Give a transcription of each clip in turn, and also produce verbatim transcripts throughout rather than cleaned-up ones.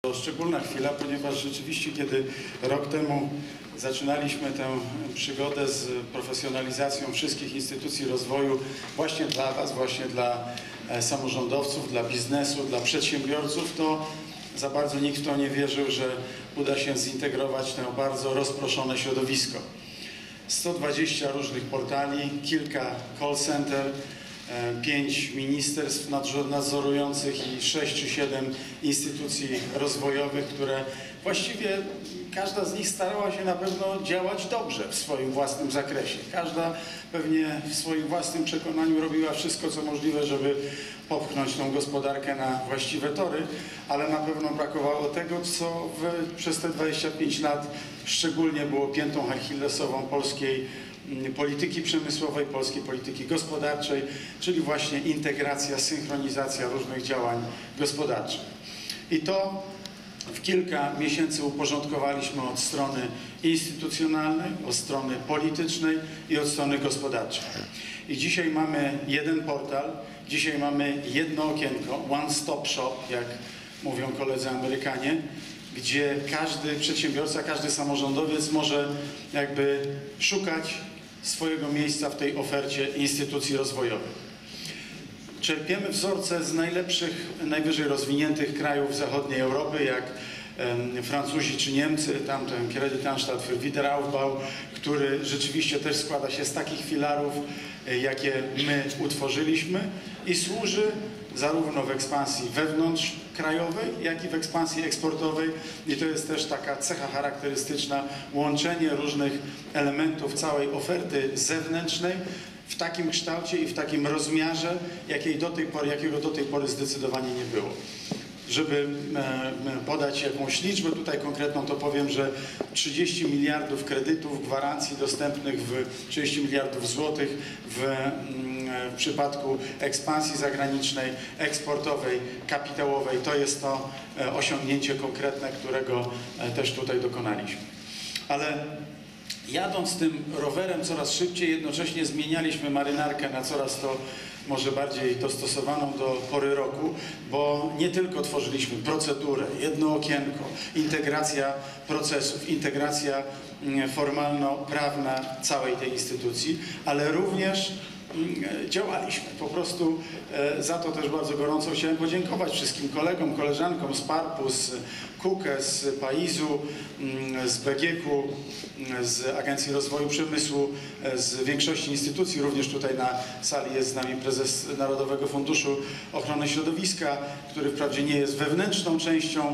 To szczególna chwila, ponieważ rzeczywiście, kiedy rok temu zaczynaliśmy tę przygodę z profesjonalizacją wszystkich instytucji rozwoju właśnie dla Was, właśnie dla samorządowców, dla biznesu, dla przedsiębiorców, to za bardzo nikt w to nie wierzył, że uda się zintegrować to bardzo rozproszone środowisko. sto dwadzieścia różnych portali, kilka call center, pięć ministerstw nadzorujących i sześć czy siedem instytucji rozwojowych, które właściwie każda z nich starała się na pewno działać dobrze w swoim własnym zakresie. Każda pewnie w swoim własnym przekonaniu robiła wszystko, co możliwe, żeby popchnąć tą gospodarkę na właściwe tory, ale na pewno brakowało tego, co w, przez te dwadzieścia pięć lat szczególnie było piętą achillesową polskiej polityki przemysłowej, polskiej polityki gospodarczej, czyli właśnie integracja, synchronizacja różnych działań gospodarczych. I to w kilka miesięcy uporządkowaliśmy od strony instytucjonalnej, od strony politycznej i od strony gospodarczej. I dzisiaj mamy jeden portal, dzisiaj mamy jedno okienko, one stop shop, jak mówią koledzy Amerykanie, gdzie każdy przedsiębiorca, każdy samorządowiec może jakby szukać swojego miejsca w tej ofercie instytucji rozwojowych. Czerpiemy wzorce z najlepszych, najwyżej rozwiniętych krajów zachodniej Europy, jak um, Francuzi czy Niemcy, tamten Kreditanstalt für Wiederaufbau, który rzeczywiście też składa się z takich filarów, jakie my utworzyliśmy i służy zarówno w ekspansji wewnątrzkrajowej, jak i w ekspansji eksportowej. I to jest też taka cecha charakterystyczna, łączenie różnych elementów całej oferty zewnętrznej w takim kształcie i w takim rozmiarze, jakiej do tej pory, jakiego do tej pory zdecydowanie nie było. Żeby podać jakąś liczbę tutaj konkretną, to powiem, że trzydzieści miliardów kredytów, gwarancji dostępnych w trzydzieści miliardów złotych w, w przypadku ekspansji zagranicznej, eksportowej, kapitałowej. To jest to osiągnięcie konkretne, którego też tutaj dokonaliśmy. Ale jadąc tym rowerem coraz szybciej, jednocześnie zmienialiśmy marynarkę na coraz to może bardziej dostosowaną do pory roku, bo nie tylko tworzyliśmy procedurę, jedno okienko, integracja procesów, integracja formalno-prawna całej tej instytucji, ale również działaliśmy. Po prostu za to też bardzo gorąco chciałem podziękować wszystkim kolegom, koleżankom z parpu, z KUKE, z PAIZ-u, z B G K-u, z Agencji Rozwoju Przemysłu, z większości instytucji. Również tutaj na sali jest z nami prezes Narodowego Funduszu Ochrony Środowiska, który wprawdzie nie jest wewnętrzną częścią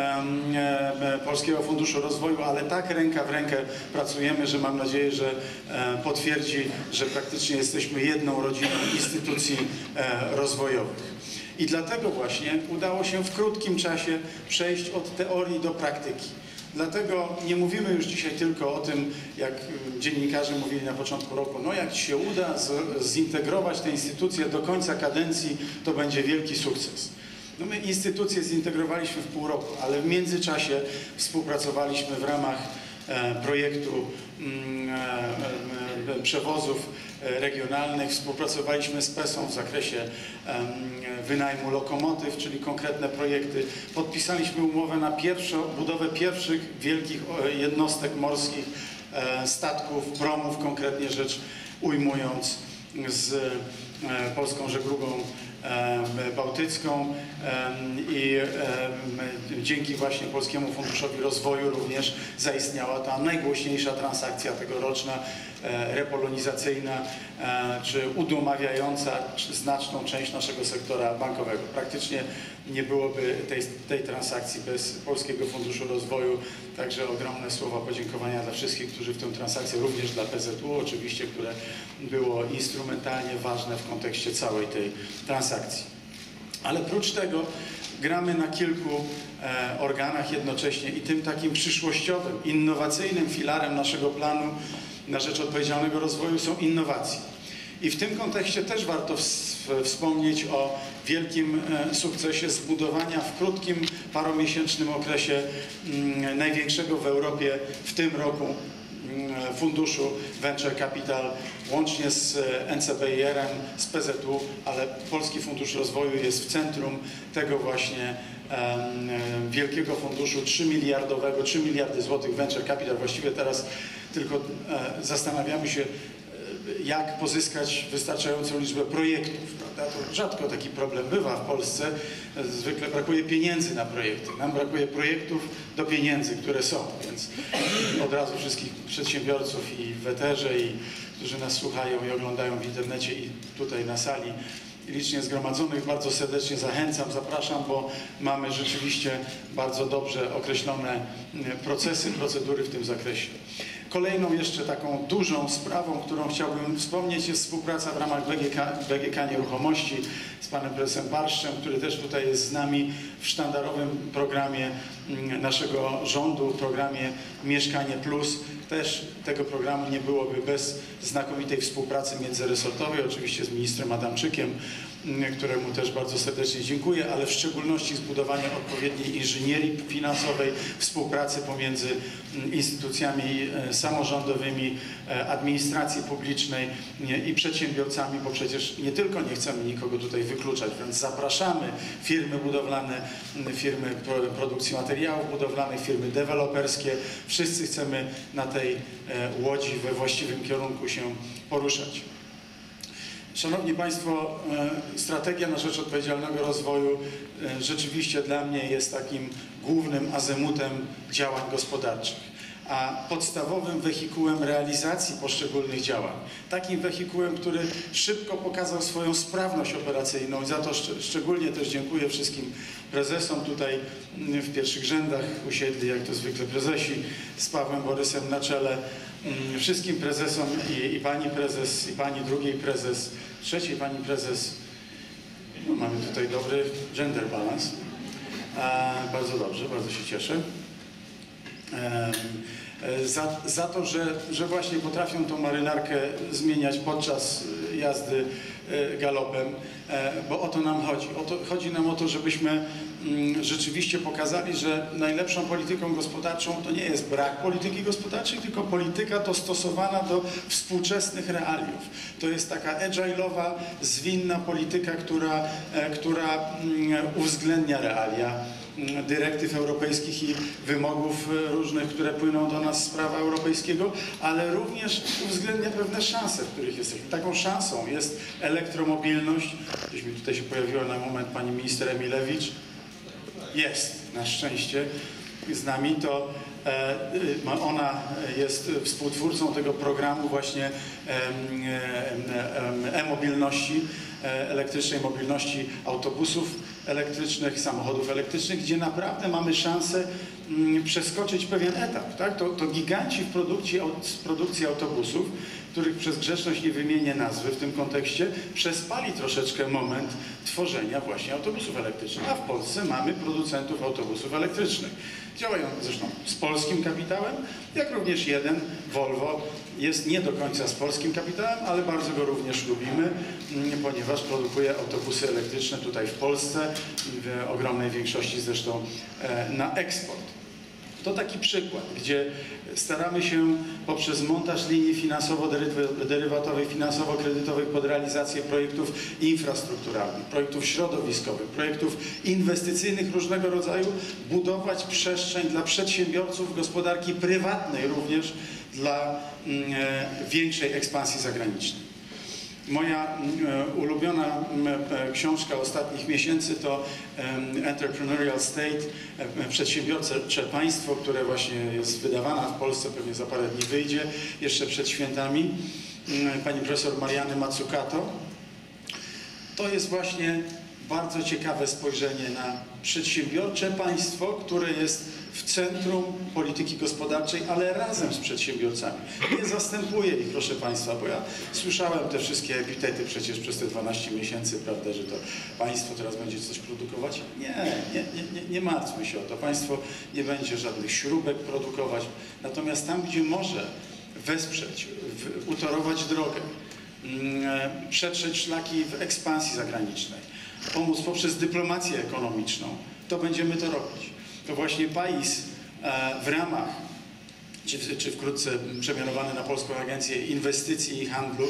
Polskiego Funduszu Rozwoju, ale tak ręka w rękę pracujemy, że mam nadzieję, że potwierdzi, że praktycznie jesteśmy jedną rodziną instytucji rozwojowych. I dlatego właśnie udało się w krótkim czasie przejść od teorii do praktyki. Dlatego nie mówimy już dzisiaj tylko o tym, jak dziennikarze mówili na początku roku, no jak ci się uda zintegrować te instytucje do końca kadencji, to będzie wielki sukces. No my instytucje zintegrowaliśmy w pół roku, ale w międzyczasie współpracowaliśmy w ramach projektu przewozów regionalnych, współpracowaliśmy z PESą w zakresie wynajmu lokomotyw, czyli konkretne projekty. Podpisaliśmy umowę na pierwszą, budowę pierwszych wielkich jednostek morskich, statków, promów, konkretnie rzecz ujmując, z polską żeglugą bałtycką i dzięki właśnie Polskiemu Funduszowi Rozwoju również zaistniała ta najgłośniejsza transakcja tegoroczna, repolonizacyjna, czy udomawiająca znaczną część naszego sektora bankowego. Praktycznie nie byłoby tej, tej transakcji bez Polskiego Funduszu Rozwoju, także ogromne słowa podziękowania dla wszystkich, którzy w tę transakcję, również dla P Z U oczywiście, które było instrumentalnie ważne w kontekście całej tej transakcji. Ale prócz tego gramy na kilku e, organach jednocześnie i tym takim przyszłościowym, innowacyjnym filarem naszego planu na rzecz odpowiedzialnego rozwoju są innowacje. I w tym kontekście też warto wspomnieć o wielkim sukcesie zbudowania w krótkim, paromiesięcznym okresie największego w Europie w tym roku funduszu Venture Capital, łącznie z N C B I R-em, z P Z U, ale Polski Fundusz Rozwoju jest w centrum tego właśnie wielkiego funduszu trzymiliardowego, trzy miliardy złotych Venture Capital. Właściwie teraz tylko zastanawiamy się, jak pozyskać wystarczającą liczbę projektów. Prawda? To rzadko taki problem bywa w Polsce. Zwykle brakuje pieniędzy na projekty. Nam brakuje projektów do pieniędzy, które są. Więc od razu wszystkich przedsiębiorców i w eterze, i którzy nas słuchają i oglądają w internecie i tutaj na sali licznie zgromadzonych, bardzo serdecznie zachęcam, zapraszam, bo mamy rzeczywiście bardzo dobrze określone procesy, procedury w tym zakresie. Kolejną jeszcze taką dużą sprawą, którą chciałbym wspomnieć, jest współpraca w ramach B G K, B G K Nieruchomości z panem prezesem Barszczem, który też tutaj jest z nami w sztandarowym programie naszego rządu, programie Mieszkanie Plus. Też tego programu nie byłoby bez znakomitej współpracy międzyresortowej, oczywiście z ministrem Adamczykiem, któremu też bardzo serdecznie dziękuję, ale w szczególności zbudowanie odpowiedniej inżynierii finansowej, współpracy pomiędzy instytucjami samorządowymi, administracji publicznej i przedsiębiorcami, bo przecież nie tylko nie chcemy nikogo tutaj wykluczać, więc zapraszamy firmy budowlane, firmy produkcji materiałów budowlanych, firmy deweloperskie. Wszyscy chcemy na tej łodzi we właściwym kierunku się poruszać. Szanowni Państwo, strategia na rzecz odpowiedzialnego rozwoju rzeczywiście dla mnie jest takim głównym azymutem działań gospodarczych, a podstawowym wehikułem realizacji poszczególnych działań. Takim wehikułem, który szybko pokazał swoją sprawność operacyjną i za to szcz szczególnie też dziękuję wszystkim prezesom tutaj w pierwszych rzędach usiedli, jak to zwykle prezesi, z Pawłem Borysem na czele, wszystkim prezesom i, i pani prezes, i pani drugiej prezes, trzeciej pani prezes. No, mamy tutaj dobry gender balance. E, bardzo dobrze, bardzo się cieszę. E, Za, za to, że, że właśnie potrafią tą marynarkę zmieniać podczas jazdy galopem, bo o to nam chodzi. O to, chodzi nam o to, żebyśmy rzeczywiście pokazali, że najlepszą polityką gospodarczą to nie jest brak polityki gospodarczej, tylko polityka dostosowana do współczesnych realiów. To jest taka agile'owa, zwinna polityka, która, która uwzględnia realia dyrektyw europejskich i wymogów różnych, które płyną do nas z prawa europejskiego, ale również uwzględnia pewne szanse, w których jesteśmy. Taką szansą jest elektromobilność. Gdzieś mi tutaj się pojawiła na moment pani minister Emilewicz. Jest, na szczęście z nami. To e, ona jest współtwórcą tego programu właśnie e-mobilności, elektrycznej mobilności autobusów elektrycznych, samochodów elektrycznych, gdzie naprawdę mamy szansę przeskoczyć pewien etap. Tak? To, to giganci w produkcji, w produkcji autobusów, których przez grzeczność nie wymienię nazwy w tym kontekście, przespali troszeczkę moment tworzenia właśnie autobusów elektrycznych. A w Polsce mamy producentów autobusów elektrycznych. Działają zresztą z polskim kapitałem, jak również jeden, Volvo, jest nie do końca z polskim kapitałem, ale bardzo go również lubimy, ponieważ produkuje autobusy elektryczne tutaj w Polsce, w ogromnej większości zresztą na eksport. To taki przykład, gdzie staramy się poprzez montaż linii finansowo-derywatowej, finansowo-kredytowej pod realizację projektów infrastrukturalnych, projektów środowiskowych, projektów inwestycyjnych różnego rodzaju, budować przestrzeń dla przedsiębiorców, gospodarki prywatnej również, dla mm, większej ekspansji zagranicznej. Moja e, ulubiona e, książka ostatnich miesięcy to e, Entrepreneurial State, e, Przedsiębiorcze Państwo, które właśnie jest wydawana w Polsce, pewnie za parę dni wyjdzie, jeszcze przed świętami, e, pani profesor Marianny Mazzucato. To jest właśnie bardzo ciekawe spojrzenie na przedsiębiorcze państwo, które jest w centrum polityki gospodarczej, ale razem z przedsiębiorcami. Nie zastępuje ich, proszę Państwa, bo ja słyszałem te wszystkie epitety przecież przez te dwanaście miesięcy, prawda, że to państwo teraz będzie coś produkować. Nie, nie, nie, nie martwmy się o to. Państwo nie będzie żadnych śrubek produkować. Natomiast tam, gdzie może wesprzeć, w, utorować drogę, przetrzeć szlaki w ekspansji zagranicznej, pomóc poprzez dyplomację ekonomiczną, to będziemy to robić. To właśnie P A I S w ramach czy, czy wkrótce przemianowany na Polską Agencję Inwestycji i Handlu,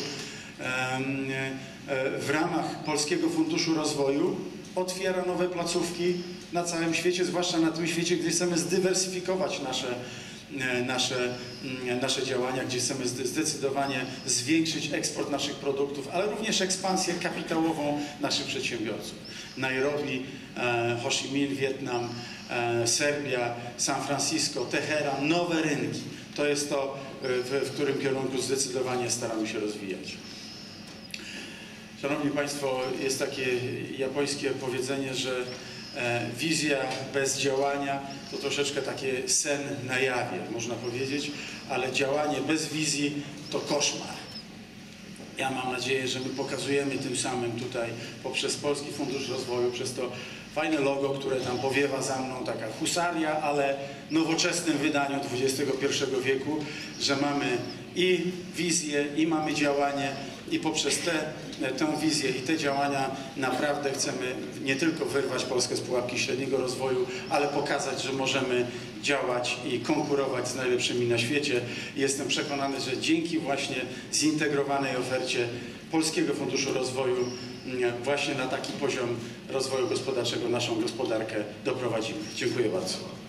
w ramach Polskiego Funduszu Rozwoju otwiera nowe placówki na całym świecie, zwłaszcza na tym świecie, gdzie chcemy zdywersyfikować nasze, nasze, nasze działania, gdzie chcemy zdecydowanie zwiększyć eksport naszych produktów, ale również ekspansję kapitałową naszych przedsiębiorców. Nairobi, Ho Chi Minh, Wietnam, Serbia, San Francisco, Teheran, nowe rynki. To jest to, w, w którym kierunku zdecydowanie staramy się rozwijać. Szanowni Państwo, jest takie japońskie powiedzenie, że e, wizja bez działania to troszeczkę takie sen na jawie, można powiedzieć, ale działanie bez wizji to koszmar. Ja mam nadzieję, że my pokazujemy tym samym tutaj poprzez Polski Fundusz Rozwoju, przez to fajne logo, które tam powiewa za mną, taka husaria, ale w nowoczesnym wydaniu dwudziestego pierwszego wieku, że mamy i wizję, i mamy działanie, i poprzez te, tę wizję i te działania naprawdę chcemy nie tylko wyrwać Polskę z pułapki średniego rozwoju, ale pokazać, że możemy działać i konkurować z najlepszymi na świecie. Jestem przekonany, że dzięki właśnie zintegrowanej ofercie Polskiego Funduszu Rozwoju właśnie na taki poziom rozwoju gospodarczego naszą gospodarkę doprowadzimy. Dziękuję bardzo.